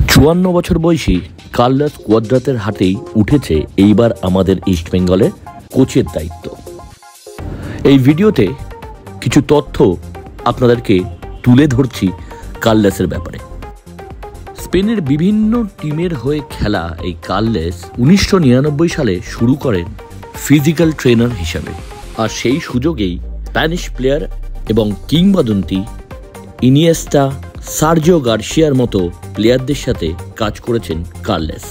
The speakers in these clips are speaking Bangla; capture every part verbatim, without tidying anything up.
চুয়ান্ন বছর বয়সী কার্লোস কোয়াদ্রাতের হাতেই উঠেছে এইবার আমাদের ইস্টবেঙ্গলের কোচের দায়িত্ব। এই ভিডিওতে কিছু তথ্য আপনাদেরকে তুলে ধরছি কার্লোসের ব্যাপারে। স্পেনের বিভিন্ন টিমের হয়ে খেলা এই কার্লোস উনিশশো নিরানব্বই সালে শুরু করেন ফিজিক্যাল ট্রেনার হিসাবে, আর সেই সুযোগেই স্প্যানিশ প্লেয়ার এবং কিংবদন্তি ইনিয়েস্টা, সার্জিও গার্সিয়ার মতো প্লেয়ারদের সাথে কাজ করেছেন কার্লোস।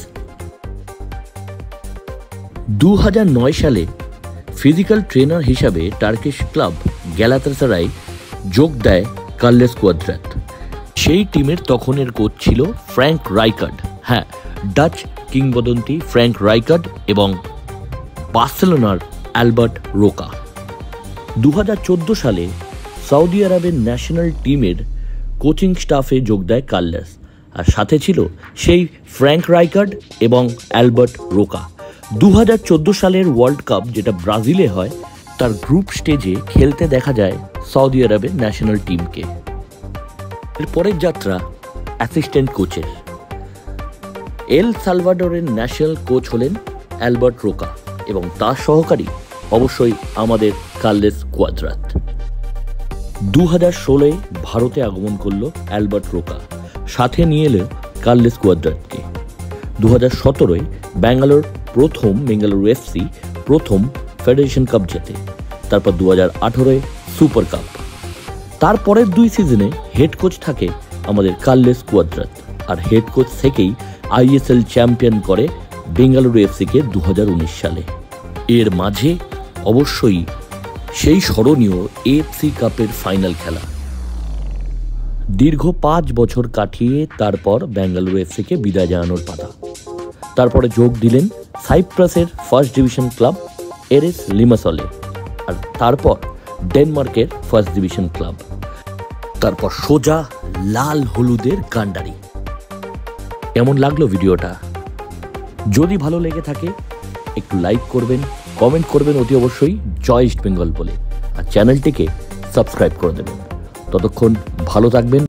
দু হাজার নয় সালে ফিজিক্যাল ট্রেনার হিসাবে টার্কিশ ক্লাব গ্যালাতাসারায় যোগ দেয় কার্লোস কোয়াদ্রাত। সেই টিমের তখনের কোচ ছিল ফ্র্যাঙ্ক রাইকার্ড, হ্যাঁ ডাচ কিংবদন্তি ফ্র্যাঙ্ক রাইকার্ড এবং বার্সেলোনার অ্যালবার্ট রোকা। দু হাজার চোদ্দো সালে সৌদি আরবের ন্যাশনাল টিমের কোচিং স্টাফে যোগ দেয় কার্লোস, আর সাথে ছিল সেই ফ্র্যাঙ্ক রাইকার্ড এবং অ্যালবার্ট রোকা। দু হাজার চোদ্দো সালের ওয়ার্ল্ড কাপ, যেটা ব্রাজিলে হয়, তার গ্রুপ স্টেজে খেলতে দেখা যায় সৌদি আরবের ন্যাশনাল টিমকে। এর পরের যাত্রা অ্যাসিস্ট্যান্ট কোচের। এল সালভাডোরের ন্যাশনাল কোচ হলেন অ্যালবার্ট রোকা এবং তার সহকারী অবশ্যই আমাদের কার্লোস কোয়াদ্রাত। দু হাজার ষোলোয় ভারতে আগমন করল অ্যালবার্ট রোকা, সাথে নিয়ে এলো কার্লোস কোয়াদ্রাতকে। দু হাজার সতেরোয় ব্যাঙ্গালোর প্রথম বেঙ্গালুরু এফসি প্রথম ফেডারেশন কাপ জেতে, তারপর দু হাজার আঠেরোয় সুপার কাপ। তারপরের দুই সিজনে হেড কোচ থাকে আমাদের কার্লোস কোয়াদ্রাত, আর হেড কোচ থেকেই আইএসএল চ্যাম্পিয়ন করে বেঙ্গালুরু এফসিকে দু হাজার উনিশ সালে। এর মাঝে অবশ্যই সেই স্মরণীয় এএফসি কাপের ফাইনাল খেলা। দীর্ঘ পাঁচ বছর কাটিয়ে তারপর বেঙ্গালুরু এফসিকে বিদায় জানানোর পালা। তারপরে যোগ দিলেন সাইপ্রাসের ফার্স্ট ডিভিশন ক্লাব এরেস লিমাসলে, আর তারপর ডেনমার্কের ফার্স্ট ডিভিশন ক্লাব, তারপর সোজা লাল হলুদের গান্ডারি। কেমন লাগলো ভিডিওটা? যদি ভালো লেগে থাকে একটু লাইক করবেন, কমেন্ট করবেন অতি অবশ্যই জয় ইস্ট বেঙ্গল বলে, আর চ্যানেলটিকে সাবস্ক্রাইব করে দেবেন। ততক্ষণ ভালো থাকবেন।